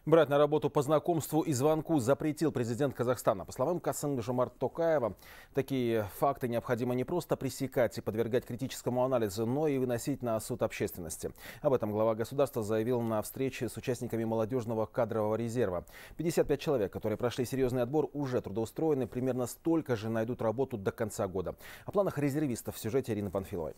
Брать на работу по знакомству и звонку запретил президент Казахстана. По словам Касым-Жомарта Токаева, такие факты необходимо не просто пресекать и подвергать критическому анализу, но и выносить на суд общественности. Об этом глава государства заявил на встрече с участниками молодежного кадрового резерва. 55 человек, которые прошли серьезный отбор, уже трудоустроены. Примерно столько же найдут работу до конца года. О планах резервистов в сюжете Ирины Панфиловой.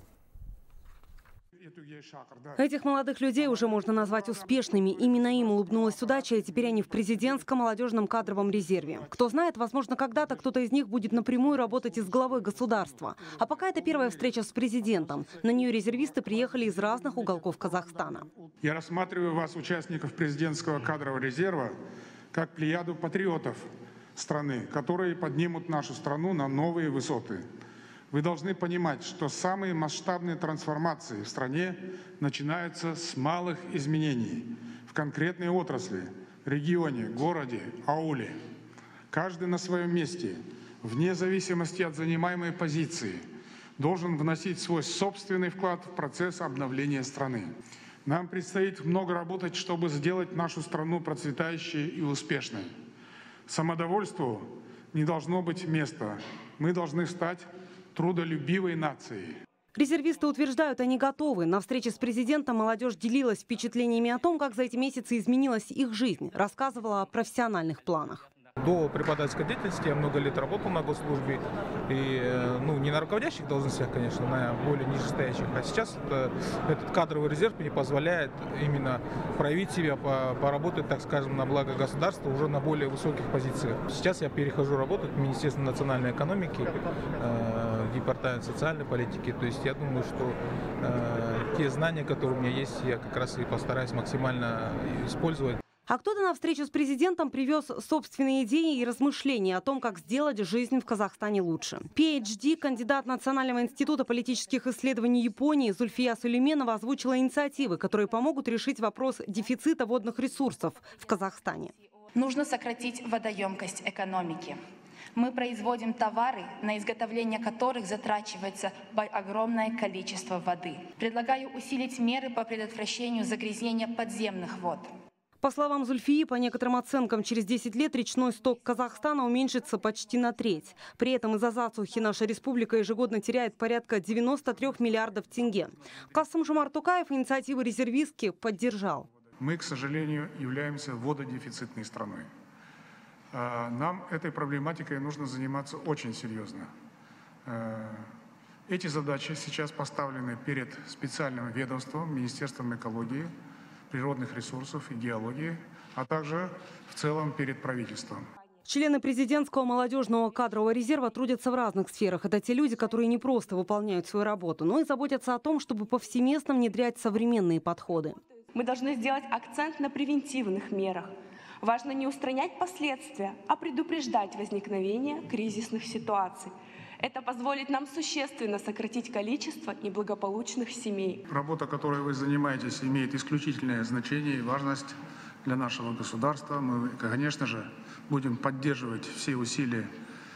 Этих молодых людей уже можно назвать успешными. Именно им улыбнулась удача, и теперь они в президентском молодежном кадровом резерве. Кто знает, возможно, когда-то кто-то из них будет напрямую работать и с главой государства. А пока это первая встреча с президентом. На нее резервисты приехали из разных уголков Казахстана. Я рассматриваю вас, участников президентского кадрового резерва, как плеяду патриотов страны, которые поднимут нашу страну на новые высоты. Вы должны понимать, что самые масштабные трансформации в стране начинаются с малых изменений в конкретной отрасли, регионе, городе, ауле. Каждый на своем месте, вне зависимости от занимаемой позиции, должен вносить свой собственный вклад в процесс обновления страны. Нам предстоит много работать, чтобы сделать нашу страну процветающей и успешной. Самодовольству не должно быть места. Мы должны стать трудолюбивой нацией. Резервисты утверждают, они готовы. На встрече с президентом молодежь делилась впечатлениями о том, как за эти месяцы изменилась их жизнь. Рассказывала о профессиональных планах. До преподавательской деятельности я много лет работал на госслужбе. И, не на руководящих должностях, конечно, на более нижестоящих. А сейчас этот кадровый резерв мне позволяет именно проявить себя, поработать, так скажем, на благо государства уже на более высоких позициях. Сейчас я перехожу работать в Министерство национальной экономики, в Департамент социальной политики. То есть я думаю, что те знания, которые у меня есть, я как раз и постараюсь максимально использовать. А кто-то на встречу с президентом привез собственные идеи и размышления о том, как сделать жизнь в Казахстане лучше. PhD, кандидат Национального института политических исследований Японии Зульфия Сулейменова озвучила инициативы, которые помогут решить вопрос дефицита водных ресурсов в Казахстане. Нужно сократить водоемкость экономики. Мы производим товары, на изготовление которых затрачивается огромное количество воды. Предлагаю усилить меры по предотвращению загрязнения подземных вод. По словам Зульфии, по некоторым оценкам, через 10 лет речной сток Казахстана уменьшится почти на треть. При этом из-за засухи наша республика ежегодно теряет порядка 93 миллиардов тенге. Касым-Жомарт Токаев инициативы резервистки поддержал. Мы, к сожалению, являемся вододефицитной страной. Нам этой проблематикой нужно заниматься очень серьезно. Эти задачи сейчас поставлены перед специальным ведомством, Министерством экологии, природных ресурсов и геологии, а также в целом перед правительством. Члены президентского молодежного кадрового резерва трудятся в разных сферах. Это те люди, которые не просто выполняют свою работу, но и заботятся о том, чтобы повсеместно внедрять современные подходы. Мы должны сделать акцент на превентивных мерах. Важно не устранять последствия, а предупреждать возникновение кризисных ситуаций. Это позволит нам существенно сократить количество неблагополучных семей. Работа, которой вы занимаетесь, имеет исключительное значение и важность для нашего государства. Мы, конечно же, будем поддерживать все усилия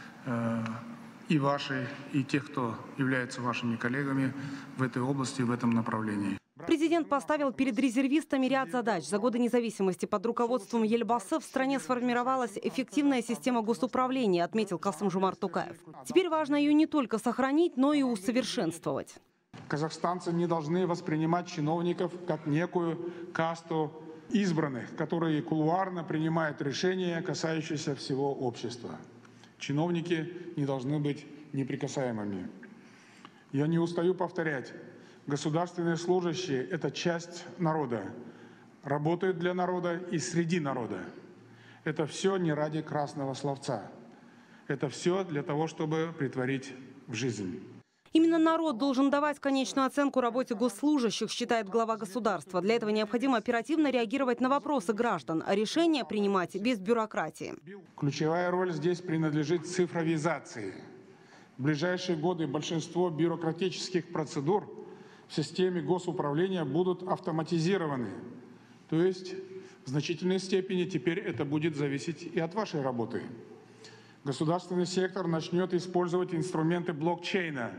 и ваши, и тех, кто является вашими коллегами в этой области, в этом направлении. Президент поставил перед резервистами ряд задач. За годы независимости под руководством Ельбасы в стране сформировалась эффективная система госуправления, отметил Касым-Жомарт Токаев. Теперь важно ее не только сохранить, но и усовершенствовать. Казахстанцы не должны воспринимать чиновников как некую касту избранных, которые кулуарно принимают решения, касающиеся всего общества. Чиновники не должны быть неприкасаемыми. Я не устаю повторять. Государственные служащие – это часть народа, работают для народа и среди народа. Это все не ради красного словца. Это все для того, чтобы претворить в жизнь. Именно народ должен давать конечную оценку работе госслужащих, считает глава государства. Для этого необходимо оперативно реагировать на вопросы граждан, а решения принимать без бюрократии. Ключевая роль здесь принадлежит цифровизации. В ближайшие годы большинство бюрократических процедур в системе госуправления будут автоматизированы. То есть в значительной степени теперь это будет зависеть и от вашей работы. Государственный сектор начнет использовать инструменты блокчейна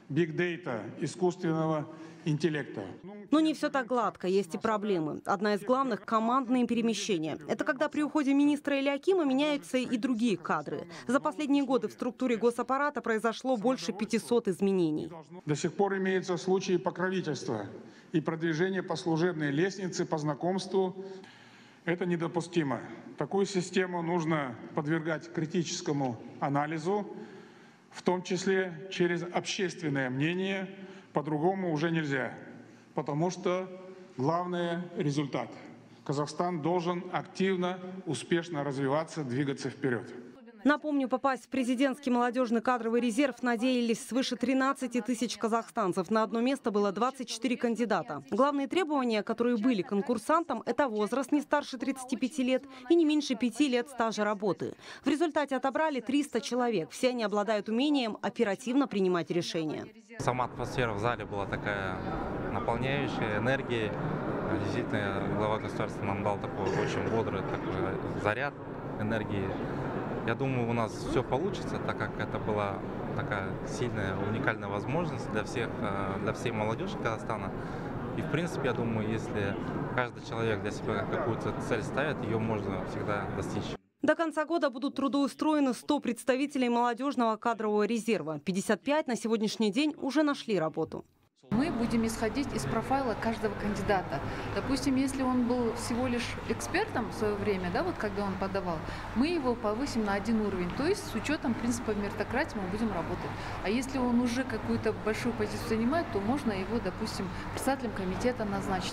биг-дейта, искусственного интеллекта. Но не все так гладко, есть и проблемы. Одна из главных – командные перемещения. Это когда при уходе министра или акима меняются и другие кадры. За последние годы в структуре госаппарата произошло больше 500 изменений. До сих пор имеются случаи покровительства и продвижения по служебной лестнице, по знакомству. Это недопустимо. Такую систему нужно подвергать критическому анализу, в том числе через общественное мнение. По-другому уже нельзя, потому что главный результат. Казахстан должен активно, успешно развиваться, двигаться вперед. Напомню, попасть в президентский молодежный кадровый резерв надеялись свыше 13 тысяч казахстанцев. На одно место было 24 кандидата. Главные требования, которые были конкурсантам, это возраст не старше 35 лет и не меньше 5 лет стажа работы. В результате отобрали 300 человек. Все они обладают умением оперативно принимать решения. Сама атмосфера в зале была такая наполняющая энергией. Действительно, глава государства нам дал такой очень бодрый такой заряд энергии. Я думаю, у нас все получится, так как это была такая сильная, уникальная возможность для всей молодежи Казахстана. И, в принципе, я думаю, если каждый человек для себя какую-то цель ставит, ее можно всегда достичь. До конца года будут трудоустроены 100 представителей молодежного кадрового резерва. 55 на сегодняшний день уже нашли работу. Мы будем исходить из профайла каждого кандидата. Допустим, если он был всего лишь экспертом в свое время, да, вот когда он подавал, мы его повысим на 1 уровень. То есть с учетом принципа меритократии мы будем работать. А если он уже какую-то большую позицию занимает, то можно его, допустим, председателем комитета назначить.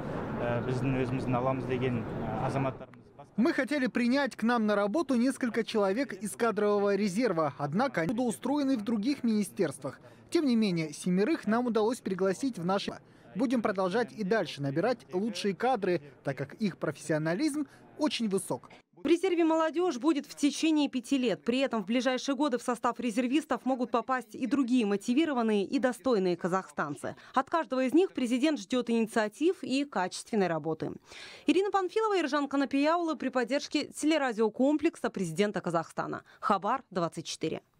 Мы хотели принять к нам на работу несколько человек из кадрового резерва, однако они трудоустроены в других министерствах. Тем не менее, 7 нам удалось пригласить в наше. Будем продолжать и дальше набирать лучшие кадры, так как их профессионализм очень высок. В резерве молодежь будет в течение 5 лет. При этом в ближайшие годы в состав резервистов могут попасть и другие мотивированные и достойные казахстанцы. От каждого из них президент ждет инициатив и качественной работы. Ирина Панфилова и Ержан Канапияулы при поддержке телерадиокомплекса президента Казахстана. Хабар 24.